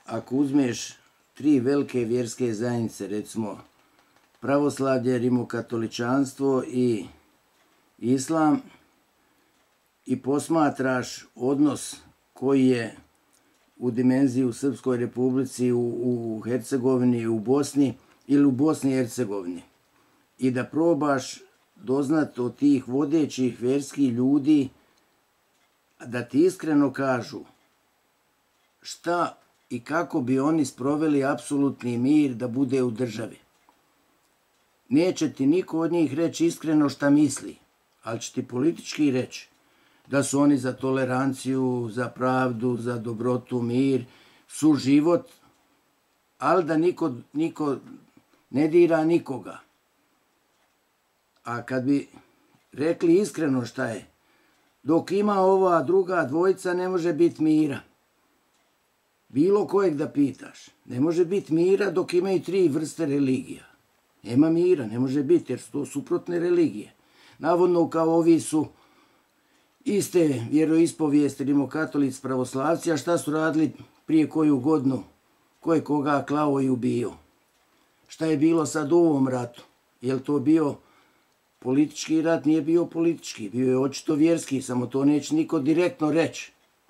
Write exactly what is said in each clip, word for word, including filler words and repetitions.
ako uzmeš tri velike vjerske zajednice, recimo pravoslavlje, rimokatoličanstvo i islam, i posmatraš odnos koji je u dimenziji u Srpskoj Republici, u, u Hercegovini, u Bosni ili u Bosni i Hercegovini, i da probaš doznat od tih vodećih vjerskih ljudi da ti iskreno kažu šta i kako bi oni sproveli apsolutni mir da bude u državi. Neće ti niko od njih reći iskreno šta misli, ali će ti politički reći da su oni za toleranciju, za pravdu, za dobrotu, mir, suživot, ali da niko, niko ne dira nikoga. A kad bi rekli iskreno šta je, dok ima ova druga dvojica ne može biti mira. Bilo kojeg da pitaš, ne može biti mira dok imaju tri vrste religija. Nema mira, ne može biti jer su to suprotne religije. Navodno kao ovi su iste vjeroispovijesti, rimokatolici, pravoslavci, a šta su radili prije koju godinu, ko je koga klao i ubio. Šta je bilo sad u ovom ratu? Je li to bio politički rat? Nije bio politički, bio je očito vjerski, samo to neće niko direktno reći.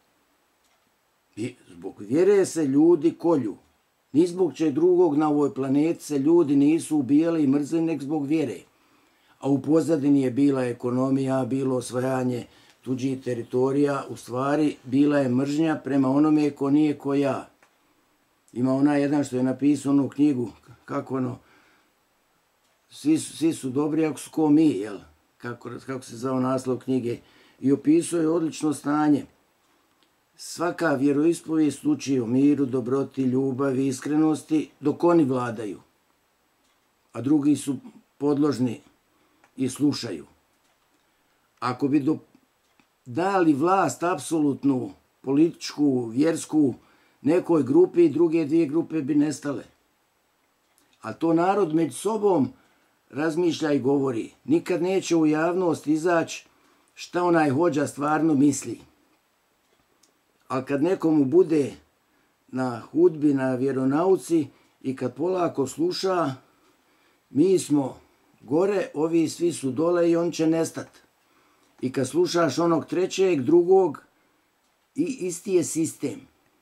Zbog vjere se ljudi kolju. Ni zbog čeg drugog na ovoj planeti se ljudi nisu ubijali i mrzili nek zbog vjere. A u pozadini je bila ekonomija, bilo osvajanje tuđih teritorija, u stvari bila je mržnja prema onome ko nije ko ja. Ima onaj jedan što je napisao onu knjigu, kako ono, svi su, svi su dobri ako su ko mi, jel? Kako, kako se zvao naslov knjige. I opisao je odlično stanje. Svaka vjeroispovijest uči o miru, dobroti, ljubavi, iskrenosti, dok oni vladaju. A drugi su podložni i slušaju. Ako bi do, dali vlast apsolutnu, političku, vjersku, nekoj grupi, druge dvije grupe bi nestale. A to narod među sobom razmišlja i govori. Nikad neće u javnost izaći šta onaj hođa stvarno misli. Ali kad nekomu bude na hudbi, na vjeronauci i kad polako sluša, mi smo gore, ovi svi su dole i on će nestati. I kad slušaš onog trećeg, drugog, i isti je sistem.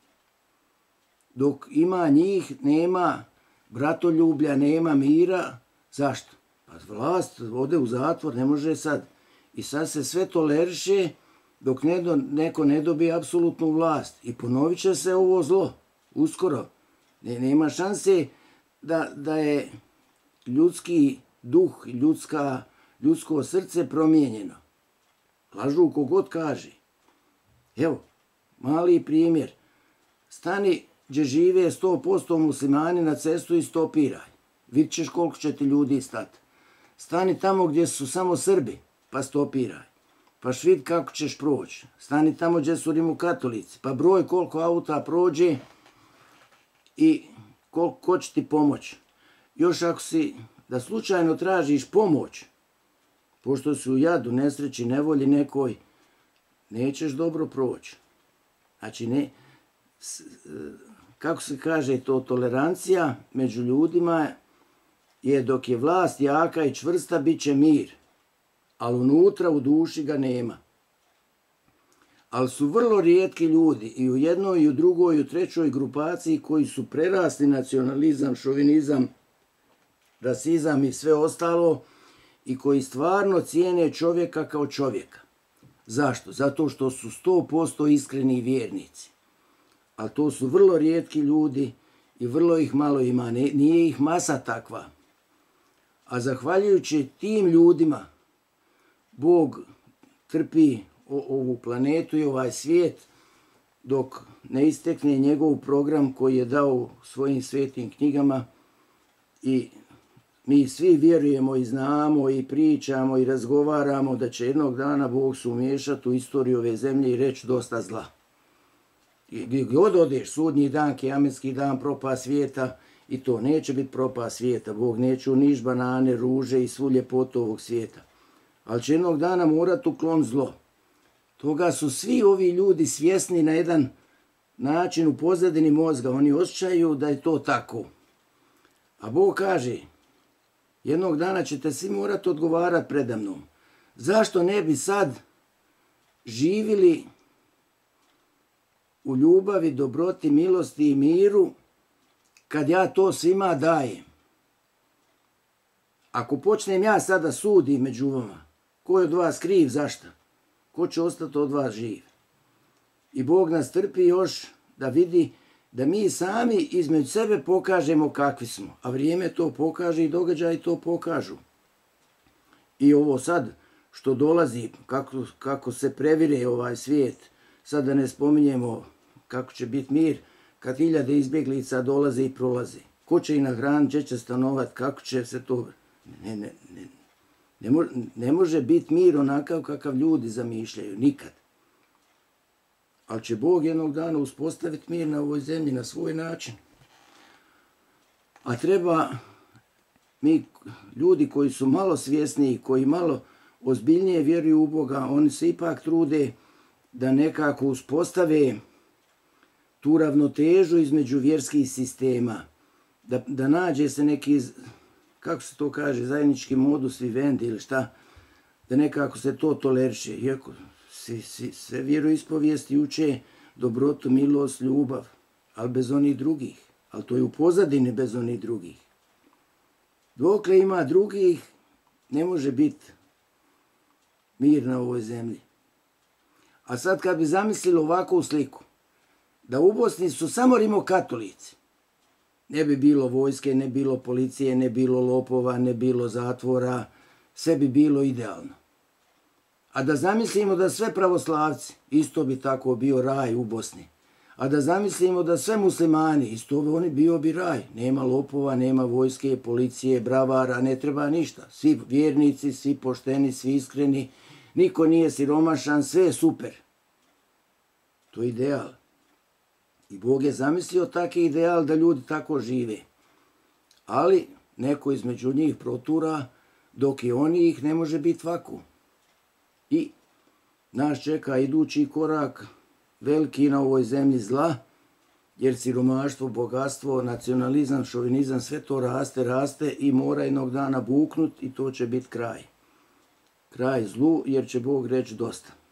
Dok ima njih, nema bratoljublja, nema mira. Zašto? Pa vlast ode u zatvor, ne može sad. I sad se sve toleriše dok ne do, neko ne dobije apsolutnu vlast. I ponovit će se ovo zlo, uskoro. Ne, nema šanse da, da je ljudski duh, ljudska, ljudsko srce promijenjeno. Lažu kogod kaže. Evo, mali primjer. Stani gdje žive sto posto muslimani na cestu i stopiraj. Vidit ćeš koliko će ti ljudi stati. Stani tamo gdje su samo Srbi, pa stopiraj. Pa vid kako ćeš proći. Stani tamo gdje su rimokatolici, pa broj koliko auta prođe i koliko ko će ti pomoći. Još ako si da slučajno tražiš pomoć, pošto si u jadu, nesreći, nevolji nekoj, nećeš dobro proći. Znači, ne, kako se kaže to, tolerancija među ljudima je dok je vlast jaka i čvrsta, bit će mir. Ali unutra u duši ga nema. Ali su vrlo rijetki ljudi i u jednoj, i u drugoj, i u trećoj grupaciji koji su prerasli nacionalizam, šovinizam, rasizam i sve ostalo i koji stvarno cijene čovjeka kao čovjeka. Zašto? Zato što su sto posto iskreni vjernici. Ali to su vrlo rijetki ljudi i vrlo ih malo ima. Nije ih masa takva. A zahvaljujući tim ljudima Bog trpi ovu planetu i ovaj svijet dok ne istekne njegov program koji je dao svojim svetim knjigama i mi svi vjerujemo i znamo i pričamo i razgovaramo da će jednog dana Bog se umiješati u istoriju ove zemlje i reći dosta zla. I gdje god odeš, sudnji dan, kijametski dan, propast svijeta, i to neće biti propast svijeta. Bog neće uništi banane, ruže i svu ljepotu ovog svijeta. Ali će jednog dana morati uklon zlo. Toga su svi ovi ljudi svjesni na jedan način u pozadini mozga, oni osjećaju da je to tako. A Bog kaže, jednog dana ćete svi morati odgovarati predamnom. Zašto ne bi sad živjeli u ljubavi, dobroti, milosti i miru, kad ja to svima dajem? Ako počnem ja sada sudim među vama, ko je od vas kriv, zašto? Ko će ostati od vas živ? I Bog nas trpi još da vidi da mi sami između sebe pokažemo kakvi smo. A vrijeme to pokaže i događaji to pokažu. I ovo sad što dolazi, kako, kako se previre ovaj svijet, sad da ne spominjemo kako će biti mir, kad hiljade izbjeglica dolaze i prolaze. Ko će ih nahraniti, gdje će stanovat, kako će se to... Ne, ne, ne, ne, mo, ne može biti mir onakav kakav ljudi zamišljaju, nikad. Ali će Bog jednog dana uspostaviti mir na ovoj zemlji na svoj način. A treba mi, ljudi koji su malo svjesniji, koji malo ozbiljnije vjeruju u Boga, oni se ipak trude da nekako uspostave tu ravnotežu između vjerskih sistema. Da, da nađe se neki, kako se to kaže, zajednički modus vivendi ili šta, da nekako se to toleriše. Iako svi, svi, sve vjeroispovijesti uče dobrotu, milost, ljubav, ali bez onih drugih. Ali to je u pozadini bez onih drugih. Dokle ima drugih, ne može biti mir na ovoj zemlji. A sad kad bi zamislili ovakvu sliku, da u Bosni su samo rimokatolici, ne bi bilo vojske, ne bilo policije, ne bilo lopova, ne bilo zatvora, sve bi bilo idealno. A da zamislimo da sve pravoslavci, isto bi tako bio raj u Bosni. A da zamislimo da sve muslimani, isto bi oni bio bi raj. Nema lopova, nema vojske, policije, bravara, ne treba ništa. Svi vjernici, svi pošteni, svi iskreni, niko nije siromašan, sve je super. To je ideal. I Bog je zamislio taki ideal da ljudi tako žive. Ali neko između njih protura, dok je oni ih ne može biti ovako. I nas čeka idući korak veliki na ovoj zemlji zla, jer siromaštvo, bogatstvo, nacionalizam, šovinizam, sve to raste, raste i mora jednog dana buknut i to će biti kraj. Kraj zlu, jer će Bog reći dosta.